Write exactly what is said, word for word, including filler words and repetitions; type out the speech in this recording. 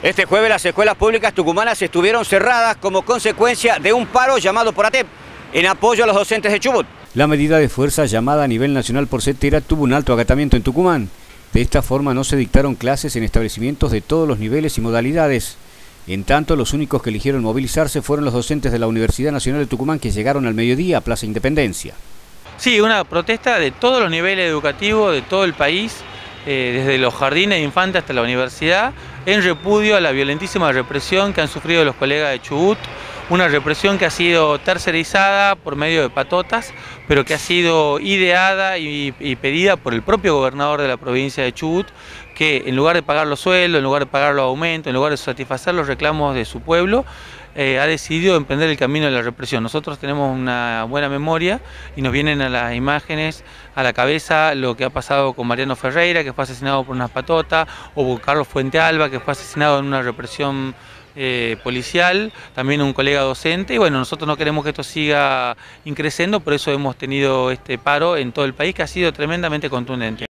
Este jueves las escuelas públicas tucumanas estuvieron cerradas como consecuencia de un paro llamado por A T E P en apoyo a los docentes de Chubut. La medida de fuerza llamada a nivel nacional por CETERA tuvo un alto acatamiento en Tucumán. De esta forma no se dictaron clases en establecimientos de todos los niveles y modalidades. En tanto, los únicos que eligieron movilizarse fueron los docentes de la Universidad Nacional de Tucumán, que llegaron al mediodía a Plaza Independencia. Sí, una protesta de todos los niveles educativos de todo el país, eh, desde los jardines de infantes hasta la universidad, en repudio a la violentísima represión que han sufrido los colegas de Chubut, una represión que ha sido tercerizada por medio de patotas, pero que ha sido ideada y, y pedida por el propio gobernador de la provincia de Chubut, que en lugar de pagar los sueldos, en lugar de pagar los aumentos, en lugar de satisfacer los reclamos de su pueblo, eh, ha decidido emprender el camino de la represión. Nosotros tenemos una buena memoria y nos vienen a las imágenes a la cabeza lo que ha pasado con Mariano Ferreira, que fue asesinado por unas patotas, o con Carlos Fuentealba, que fue asesinado en una represión Eh, policial, también un colega docente, y bueno, nosotros no queremos que esto siga increciendo, por eso hemos tenido este paro en todo el país, que ha sido tremendamente contundente.